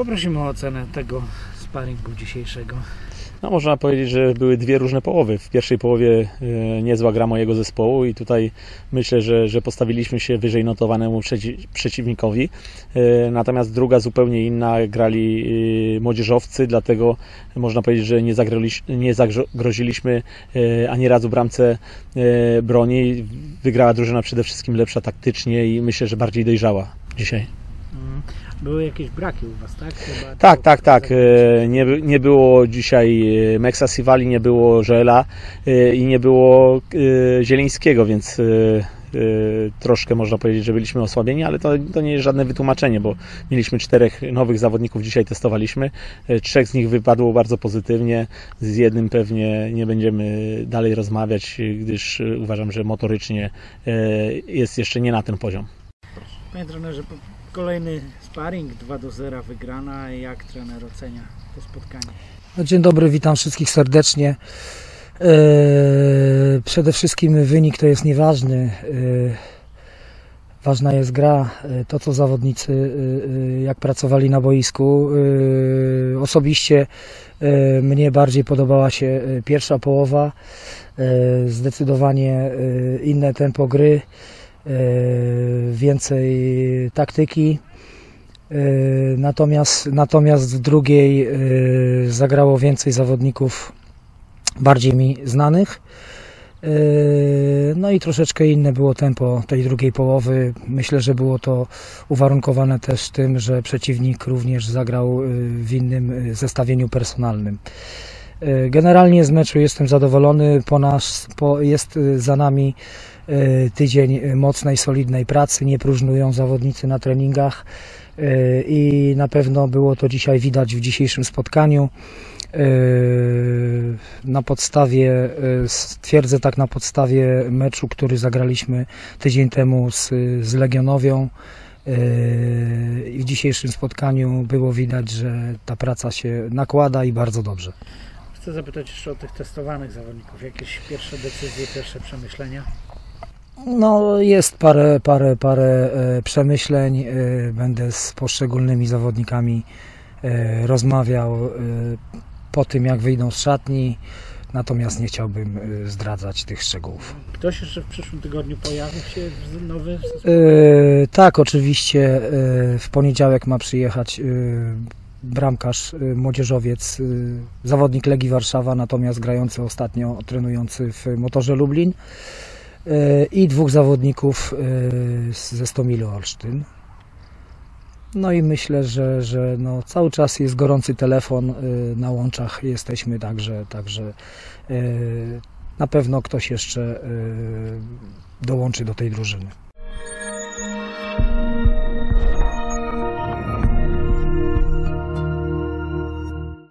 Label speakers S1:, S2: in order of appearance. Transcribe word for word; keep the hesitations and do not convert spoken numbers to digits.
S1: Poprosimy o ocenę tego sparingu dzisiejszego.
S2: No, można powiedzieć, że były dwie różne połowy. W pierwszej połowie e, niezła gra mojego zespołu i tutaj myślę, że, że postawiliśmy się wyżej notowanemu przeci, przeciwnikowi. E, natomiast druga zupełnie inna, grali e, młodzieżowcy, dlatego można powiedzieć, że nie, nie zagroziliśmy e, ani razu bramce e, broni. Wygrała drużyna przede wszystkim lepsza taktycznie i myślę, że bardziej dojrzała dzisiaj.
S1: Były jakieś braki u Was, tak? Chyba
S2: tak, tak, tak. Nie, nie było dzisiaj Meksa Siwali, nie było Żela i nie było Zielińskiego, więc troszkę można powiedzieć, że byliśmy osłabieni, ale to, to nie jest żadne wytłumaczenie, bo mieliśmy czterech nowych zawodników, dzisiaj testowaliśmy. Trzech z nich wypadło bardzo pozytywnie, z jednym pewnie nie będziemy dalej rozmawiać, gdyż uważam, że motorycznie jest jeszcze nie na ten poziom.
S1: Panie trenerze, kolejny sparring, dwa do zera wygrana. Jak trener ocenia to spotkanie?
S3: Dzień dobry, witam wszystkich serdecznie. Przede wszystkim wynik to jest nieważny. Ważna jest gra, to co zawodnicy jak pracowali na boisku. Osobiście mnie bardziej podobała się pierwsza połowa. Zdecydowanie inne tempo gry. Więcej taktyki, natomiast, natomiast w drugiej zagrało więcej zawodników bardziej mi znanych, no i troszeczkę inne było tempo tej drugiej połowy. Myślę, że było to uwarunkowane też tym, że przeciwnik również zagrał w innym zestawieniu personalnym. Generalnie z meczu jestem zadowolony, po nas, po, jest za nami tydzień mocnej, solidnej pracy, nie próżnują zawodnicy na treningach i na pewno było to dzisiaj widać w dzisiejszym spotkaniu. Na podstawie, stwierdzę tak na podstawie meczu, który zagraliśmy tydzień temu z, z Legionowią, i w dzisiejszym spotkaniu było widać, że ta praca się nakłada i bardzo dobrze.
S1: Chcę zapytać jeszcze o tych testowanych zawodników. Jakieś pierwsze decyzje, pierwsze przemyślenia?
S3: No, jest parę, parę, parę przemyśleń. Będę z poszczególnymi zawodnikami rozmawiał po tym, jak wyjdą z szatni. Natomiast nie chciałbym zdradzać tych szczegółów.
S1: Ktoś jeszcze w przyszłym tygodniu pojawi się nowy?
S3: Yy, tak, oczywiście. Yy, w poniedziałek ma przyjechać yy, bramkarz, yy, młodzieżowiec, yy, zawodnik Legii Warszawa, natomiast grający ostatnio, trenujący w Motorze Lublin. Yy, I dwóch zawodników yy, ze Stomilu Olsztyn. No i myślę, że, że no cały czas jest gorący telefon, yy, na łączach jesteśmy, także, także yy, na pewno ktoś jeszcze yy, dołączy do tej drużyny.